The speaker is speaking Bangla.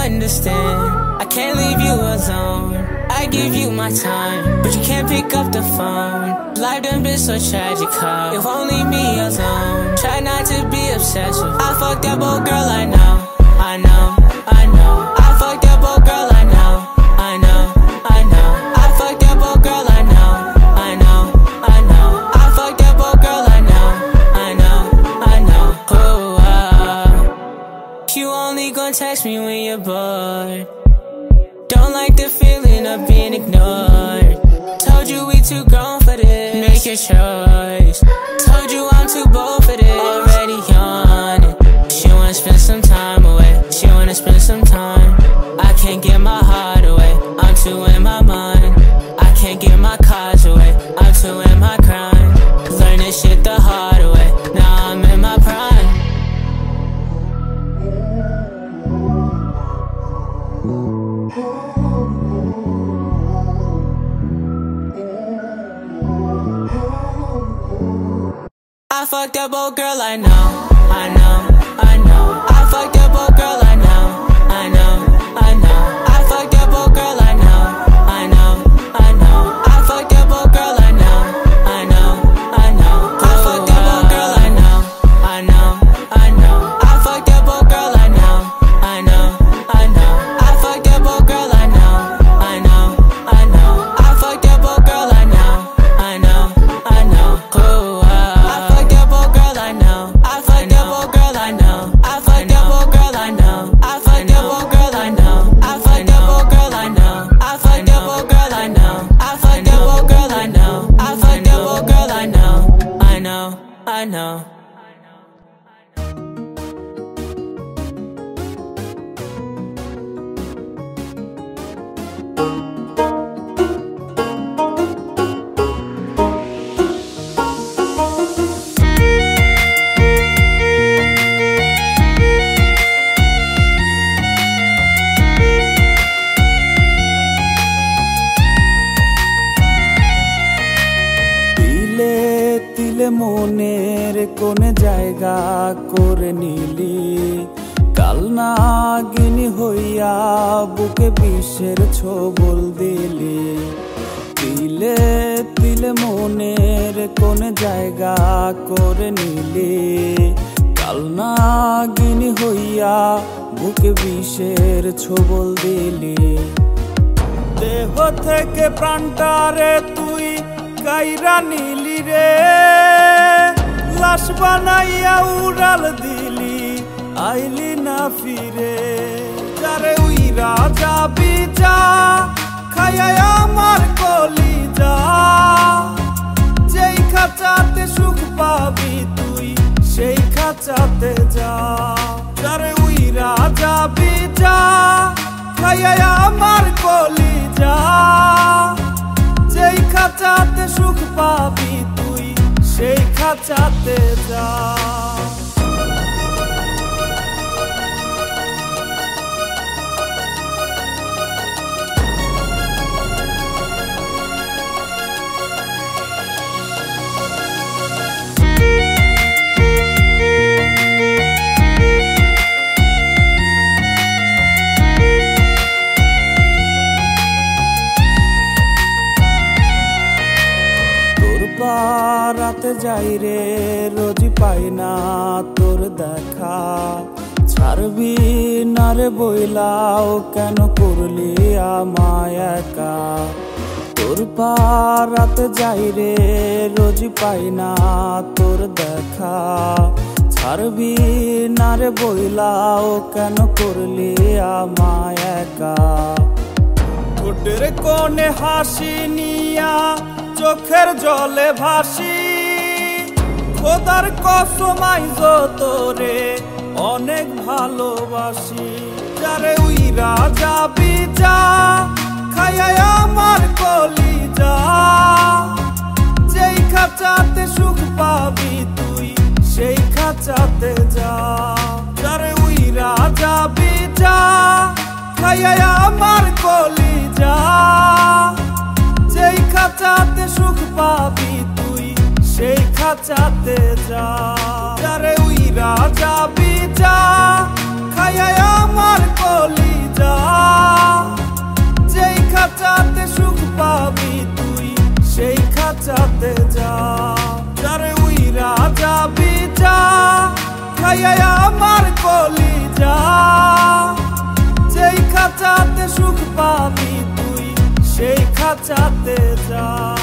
understand. I can't leave you alone. I give you my time, but you can't pick up the phone. Life done been so tragic, how if only me alone. Try not to be obsessive. I fucked that old girl, I know, I know, I know. I fucked that old girl, I know, I know, I know. I fucked that old girl, I know, I know, I know. I fucked that old girl, I know, I know, I know. Oh, you only gon' text me when you're bored. Don't like the feeling of being ignored. Told you we too grown for this. Make your choice. Told you I'm too bold for this. Already yawning. She wanna spend some time away. She wanna spend some time. I can't get my heart away. I'm too in my mind. I can't get my cards away. I'm too in my grind. Learn this shit the hard way. Now I'm in my prime. I fucked up old girl, I know, I know, I know. I fucked up old girl, I know, I know, I know. I fucked up old girl, I know, I know, I know. I fucked up old girl, I know, I know, I know. I fucked up old girl, I know, I know, I know. I fucked up old girl, I know, I know, I know. I fucked up old girl, I know, I know, I know. I fucked up old girl, I know, I know, I know. I know. মনের কোন জায়গা করে নিলি কাল নাগিনী হইয়া বুকে বিষের ছোবল দিলি তিলে তিলে মনের কোন জায়গা করে নিলি কাল নাগিনী হইয়া বুকে বিষের ছোবল দিলি দেহ থেকে প্রাণটারে তুই কাইরা নিলি রে লাশ বানাইয়া উড়াল দিলি আইলি না ফিরে যারে উইরা যাবি যা খায়া আমার কলিজা যেই খাঁচাতে সুখ পাবি তুই সেই খাঁচাতে যা যারে উইরা যাবি যা খায়া আমার কলিজা যেই খাঁচাতে সুখ পাবি তুই সেই খাঁচাতে যা রাতে যাই রে রোজ পাই না তোর দেখা ছাড়বি না রে বইলাও কেন করলি আমায় একা তোর রাতে যাই রে রোজ পাই না তোর দেখা ছাড়বি না রে বইলাও কেন করলি আমায় একা ঠোঁটের কোণে হাসি নিয়া চোখের জলে ভাসি খোদার কসম আইজ তোরে অনেক ভালোবাসি যারে উইরা যাবি যা খায়া আমার কলিজা যেই খাঁচাতে সুখ পাবি তুই সেই খাঁচাতে যা যারে উইরা যাবি যা খায়া আমার কলিজা যেই খাঁচাতে সুখ পাবি তুই সেই খাঁচাতে যা যারে উইরা যাবি যা খায়া আমার কলিজা খাঁচাতে যা।